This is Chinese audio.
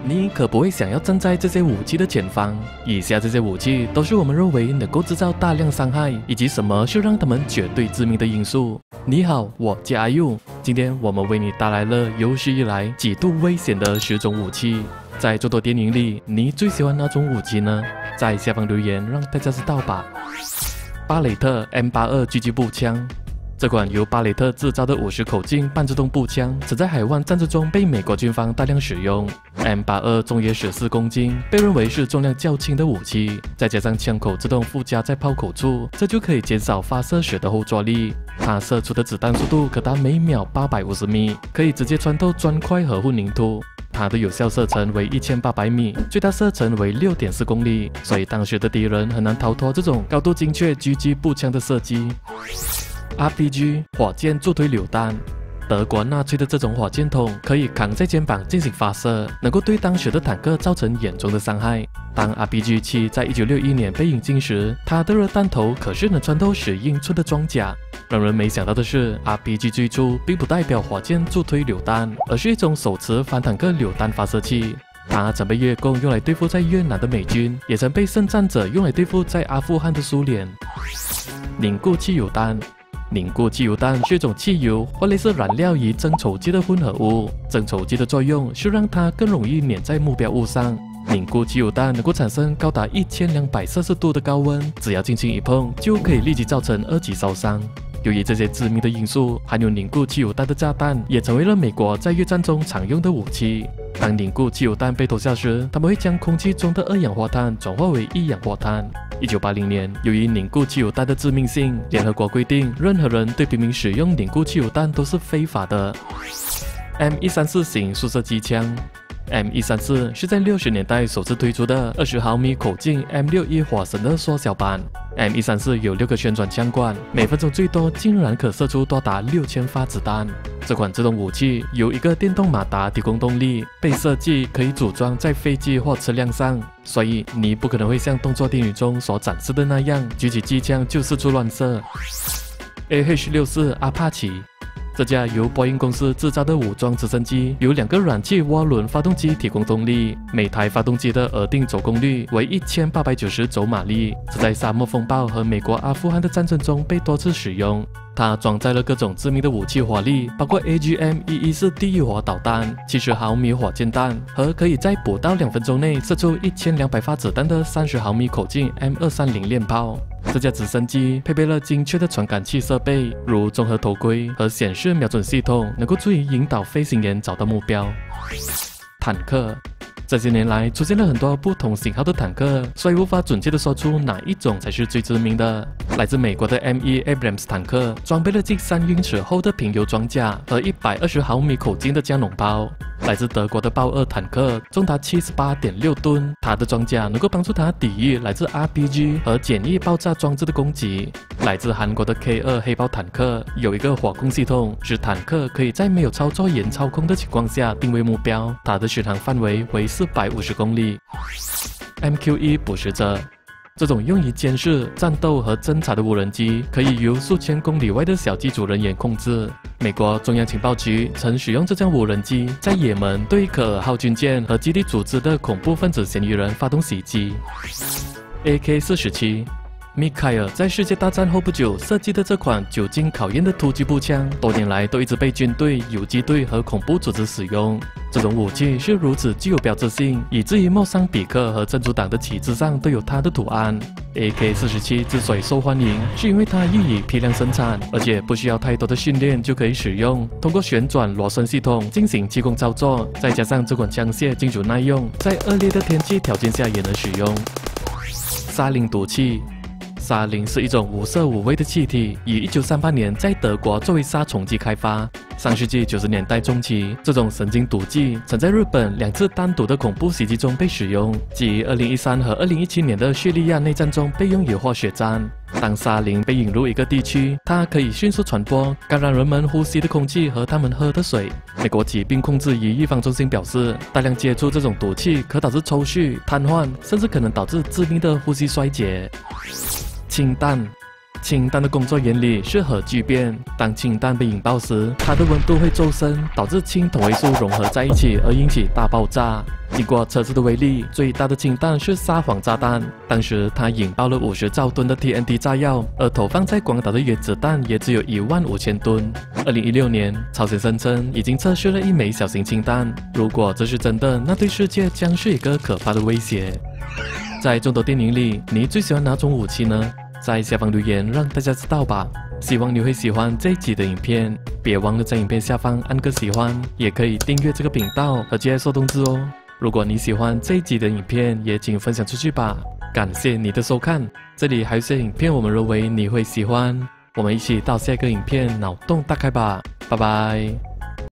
你可不会想要站在这些武器的前方。以下这些武器都是我们认为能够制造大量伤害，以及什么是让他们绝对致命的因素。你好，我叫阿佑，今天我们为你带来了有史以来极度危险的10种武器。在众多电影里，你最喜欢哪种武器呢？在下方留言让大家知道吧。巴雷特 M82 狙击步枪。这款由巴雷特制造的50口径半自动步枪，曾在海湾战争中被美国军方大量使用。M82 重约14公斤，被认为是重量较轻的武器，再加上枪口自动附加在炮口处，这就可以减少发射时的后坐力。它射出的子弹速度可达每秒850米，可以直接穿透砖块和混凝土。它的有效射程为1800米，最大射程为6.4公里，所以当时的敌人很难逃脱这种高度精确狙击步枪的射击。RPG 火箭助推榴弹。德国纳粹的这种火箭筒可以扛在肩膀进行发射，能够对当时的坦克造成严重的伤害。当 RPG-7 在1961年被引进时，它的热弹头可是能穿透10英寸的装甲。让人没想到的是 ，RPG 最初并不代表火箭助推榴弹，而是一种手持反坦克榴弹发射器。它曾被越共用来对付在越南的美军，也曾被圣战者用来对付在阿富汗的苏联。凝固汽油弹。凝固汽油弹是一种汽油或类似燃料与增稠剂的混合物。增稠剂的作用是让它更容易粘在目标物上。凝固汽油弹能够产生高达1200摄氏度的高温，只要轻轻一碰，就可以立即造成2级烧伤。由于这些致命的因素，含有凝固汽油弹的炸弹也成为了美国在越战中常用的武器。当凝固汽油弹被投下时，它们会将空气中的2氧化碳转化为1氧化碳。1980年，由于凝固汽油弹的致命性，联合国规定，任何人对平民使用凝固汽油弹都是非法的。M134 型速射机枪。M134 是在60年代首次推出的20毫米口径 M61 火神的缩小版。M134 有6个旋转枪管，每分钟最多竟然可射出多达6000发子弹。这款自动武器由一个电动马达提供动力，被设计可以组装在飞机或车辆上，所以你不可能会像动作电影中所展示的那样，举起机枪就四处乱射。AH-64 阿帕奇。这架由波音公司制造的武装直升机由2个燃气涡轮发动机提供动力，每台发动机的额定走功率为1890走马力，是在沙漠风暴和美国阿富汗的战争中被多次使用。它装载了各种致命的武器火力，包括 AGM-114 地狱火导弹、70毫米火箭弹和可以在不到2分钟内射出1200发子弹的30毫米口径 M230 链炮。这架直升机配备了精确的传感器设备，如综合头盔和显示瞄准系统，能够足以引导飞行员找到目标。坦克。这些年来出现了很多不同型号的坦克，所以无法准确地说出哪一种才是最致命的。来自美国的 M1 Abrams 坦克装备了近3英尺厚的平油装甲和120毫米口径的加农炮。来自德国的豹2坦克重达78.6吨，它的装甲能够帮助它抵御来自 RPG 和简易爆炸装置的攻击。来自韩国的 K2 黑豹坦克有一个火控系统，使坦克可以在没有操作员操控的情况下定位目标，它的巡航范围为450公里。MQ-1 捕食者。这种用于监视、战斗和侦察的无人机，可以由数千公里外的小机组人员控制。美国中央情报局曾使用这架无人机在也门对可尔号军舰和基地组织的恐怖分子嫌疑人发动袭击。AK-47。米凯尔在世界大战后不久设计的这款久经考验的突击步枪，多年来都一直被军队、游击队和恐怖组织使用。这种武器是如此具有标志性，以至于莫桑比克和真主党的旗帜上都有它的图案。AK-47之所以受欢迎，是因为它易于批量生产，而且不需要太多的训练就可以使用。通过旋转螺旋系统进行气功操作，再加上这款枪械金属耐用，在恶劣的天气条件下也能使用。沙林毒气。沙林是一种无色无味的气体，于1938年在德国作为杀虫剂开发。上世纪90年代中期，这种神经毒剂曾在日本2次单独的恐怖袭击中被使用，即2013和2017年的叙利亚内战中被用于化学战。当沙林被引入一个地区，它可以迅速传播，感染人们呼吸的空气和他们喝的水。美国疾病控制与预防中心表示，大量接触这种毒气可导致抽搐、瘫痪，甚至可能导致致命的呼吸衰竭。氢弹。 氢弹的工作原理是核聚变，当氢弹被引爆时，它的温度会骤升，导致氢同位素融合在一起而引起大爆炸。经过测试的威力，最大的氢弹是撒谎炸弹，当时它引爆了50兆吨的 TNT 炸药，而投放在广岛的原子弹也只有15000吨。2016年，朝鲜声称已经测试了1枚小型氢弹，如果这是真的，那对世界将是一个可怕的威胁。在众多电影里，你最喜欢哪种武器呢？在下方留言让大家知道吧。希望你会喜欢这一集的影片，别忘了在影片下方按个喜欢，也可以订阅这个频道和接收通知哦。如果你喜欢这一集的影片，也请分享出去吧。感谢你的收看，这里还有些影片我们认为你会喜欢，我们一起到下一个影片脑洞大开吧，拜拜。